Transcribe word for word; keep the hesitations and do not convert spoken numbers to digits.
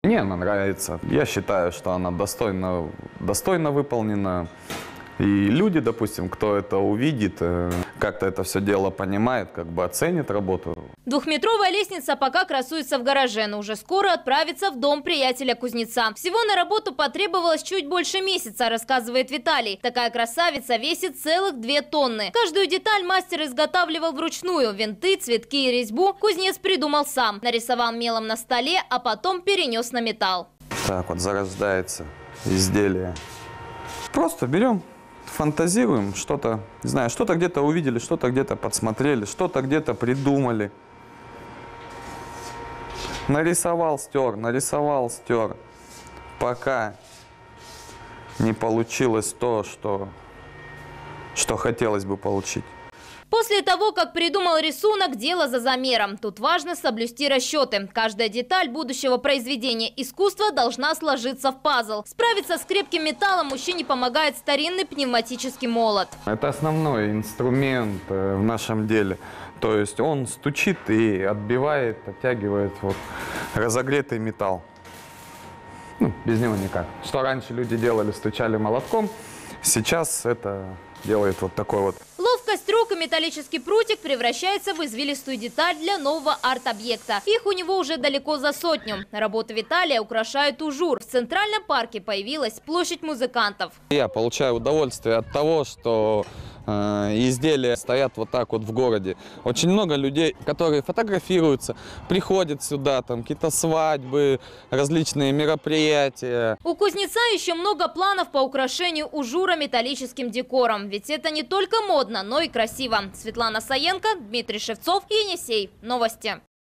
Мне она нравится. Я считаю, что она достойно, достойно выполнена. И люди, допустим, кто это увидит, как-то это все дело понимает, как бы оценит работу. Двухметровая лестница пока красуется в гараже, но уже скоро отправится в дом приятеля кузнеца. Всего на работу потребовалось чуть больше месяца, рассказывает Виталий. Такая красавица весит целых две тонны. Каждую деталь мастер изготавливал вручную. Винты, цветки и резьбу кузнец придумал сам. Нарисовал мелом на столе, а потом перенес на металл. Так вот зарождается изделие. Просто берем. Фантазируем, что-то, не знаю, что-то где-то увидели, что-то где-то подсмотрели, что-то где-то придумали. Нарисовал, стер, нарисовал, стер. Пока не получилось то, что, что хотелось бы получить. После того, как придумал рисунок, дело за замером. Тут важно соблюсти расчеты. Каждая деталь будущего произведения искусства должна сложиться в пазл. Справиться с крепким металлом мужчине помогает старинный пневматический молот. Это основной инструмент в нашем деле. То есть он стучит и отбивает, оттягивает вот разогретый металл. Ну, без него никак. Что раньше люди делали, стучали молотком, сейчас это делает вот такой вот. Ловкость рук и металлический прутик превращается в извилистую деталь для нового арт-объекта. Их у него уже далеко за сотню. Работы Виталия украшают ужур. В Центральном парке появилась площадь музыкантов. Я получаю удовольствие от того, что э, изделия стоят вот так вот в городе. Очень много людей, которые фотографируются, приходят сюда, там какие-то свадьбы, различные мероприятия. У кузнеца еще много планов по украшению ужура металлическим декором. Ведь это не только модно, но и красиво. Светлана Саенко, Дмитрий Шевцов, Енисей. Новости.